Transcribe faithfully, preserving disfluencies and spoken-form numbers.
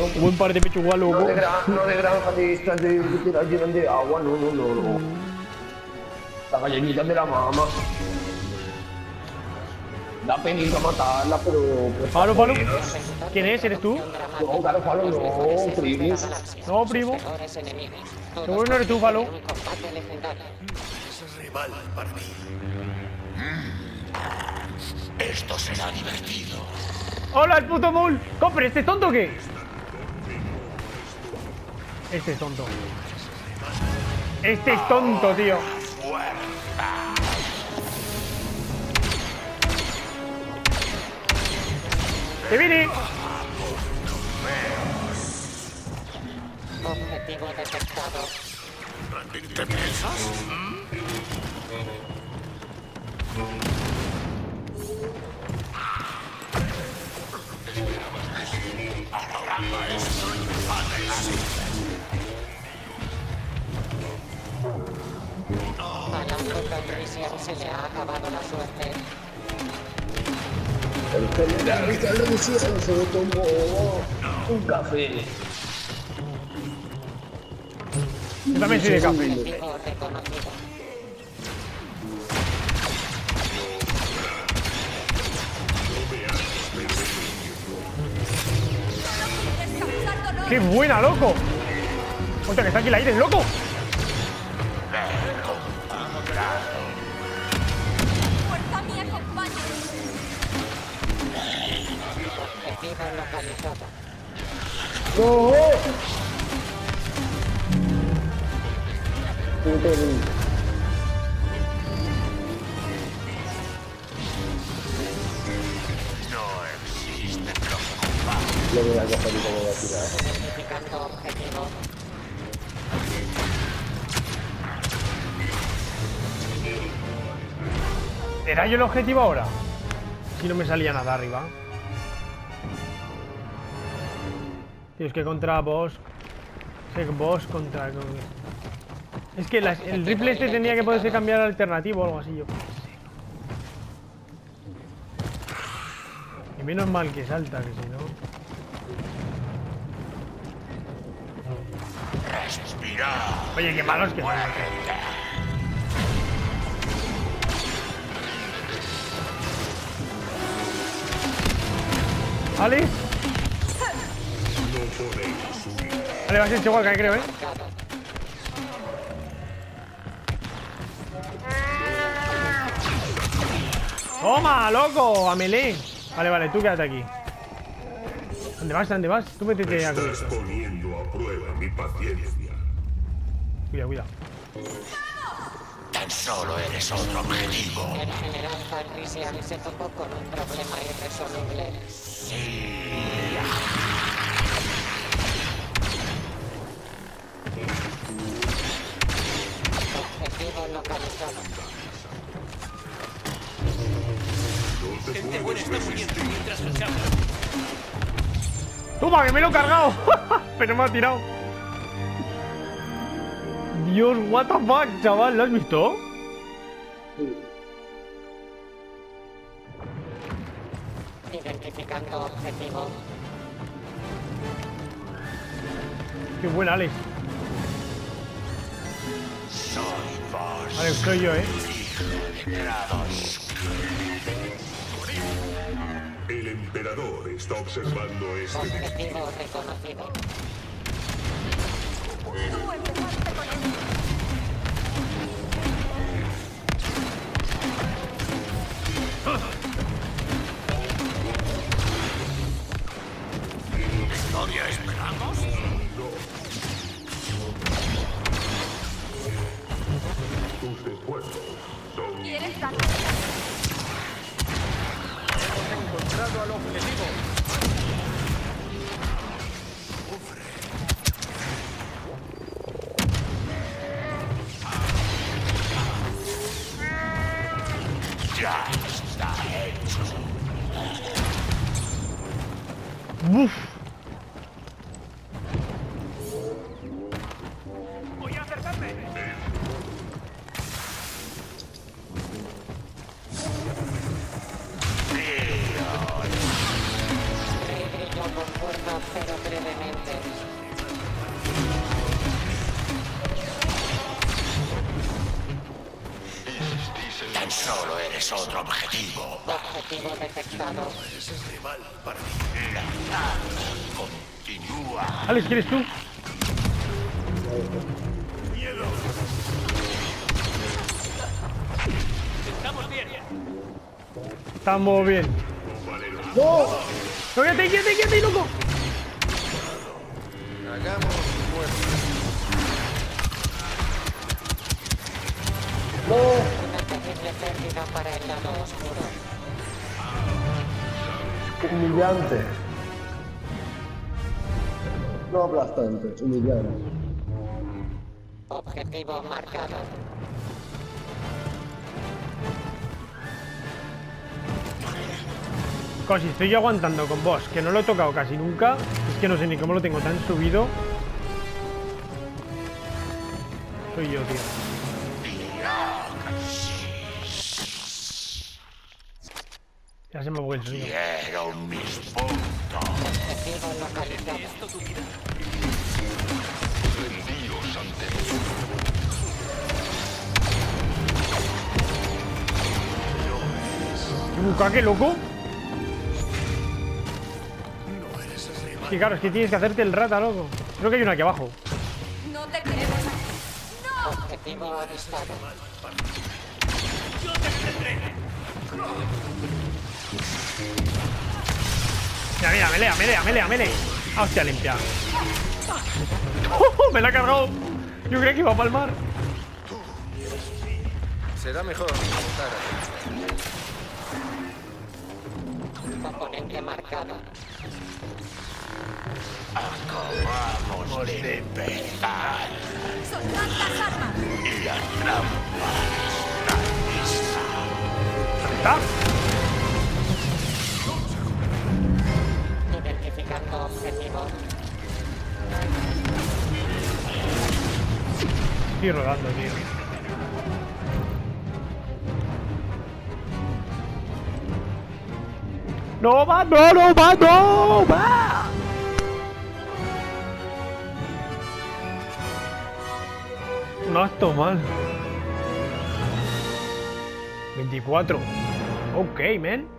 Buen par de pechuga, loco. No de granja, no de granja de estas de que te las llenan de agua, no, no, no, no. La gallinita de la mamá. Da penita matarla, pero... pues, Palo, palo. ¿Quién es? ¿Eres tú? No, claro, Palo, no, primo. No, primo. Seguro no eres tú, Palo. Es rival para mí. Esto será divertido. ¡Hola, el puto Mul! ¡Compre! ¿Este es tonto o qué? Este es tonto. Este es tonto, tío. ¡Que viene! Objetivo detectado. ¿Te piensas? A la fruta Risian se le ha acabado la suerte. El general Calrissian se tomó un café. Yo también soy de café. Objetivo reconocido. ¡Qué buena, loco! ¡Hostia, que está aquí el aire, loco! ¡Fuerza mía, compañero! Objetivo localizado. ¡No! Puto Link. No existe preocupación. Lo voy a coger y lo voy a tirar. Identificando objetivo. ¿Era yo el objetivo ahora? Si no me salía nada arriba. Tío, es que contra boss... Sec boss contra... Es que las- el rifle este tenía que poderse cambiar alternativo o algo así, yo qué sé. Y menos mal que salta, que si no... Respira. Oye, qué malos que son. ¿Vale? Vale, va a ser Chihuahua, creo, ¿eh? ¡Toma, loco! ¡A melee! Vale, vale, tú quédate aquí. ¿Dónde vas? ¿Dónde vas? Tú métete aquí. Estás poniendo a prueba mi paciencia. Cuidado, cuidado. Tan solo eres otro objetivo. El general Calrissian se topó con un problema irresoluble. Objetivo localizado. Gente buena está muriendo mientras luchamos. ¡Toma, que me lo he cargado! Pero me ha tirado. Dios, what the fuck, chaval, ¿lo has visto? Identificando objetivo. Qué buena, Alex. Soy vos. Vale, soy yo, ¿eh? Grados. El emperador está observando este destino. Objetivo reconocido. Tú empezaste con él. ¿Historia esperamos? Tus esfuerzos son ¿Quieres dar? Hemos encontrado al objetivo. Ya está hecho. Uf. Voy a acercarme. Suavemente. Tan solo eres otro objetivo. Objetivo detectado. Ese es rival para mí. La danza continúa. Alex, ¿quieres tú? ¡Miedo! Estamos bien. Estamos bien. ¡No! ¡No, quédate, quédate, quédate, loco! Hagamos fuerza. ¡No! Una terrible pérdida para el lado oscuro. ¡Qué humillante! No aplastante, humillante. Objetivo marcado. Cosi, estoy yo aguantando con vos, que no lo he tocado casi nunca. Es que no sé ni cómo lo tengo tan subido. Soy yo, tío. Ya se me ha vuelto el sonido. Quiero mis puntos. Objetivo localizado. Rendíos ante mí. ¿Qué bucaque, loco? No eres el rival. Es que claro, es que tienes que hacerte el rata, loco. Creo que hay uno aquí abajo. No te queremos aquí. Objetivo avistado. Mira, mira, melea, melea, melea, melea. Ah, hostia, limpia. Me la ha cargado. Yo creía que iba a palmar. Será mejor estar Componente marcado. Acabamos de empezar. Soltad las armas. Y la trampa está lista. ¿Está? Identificando objetivo. Estoy rodando, tío. ¡No va, no, no va, no va! No acto mal. veinticuatro. Ok, man.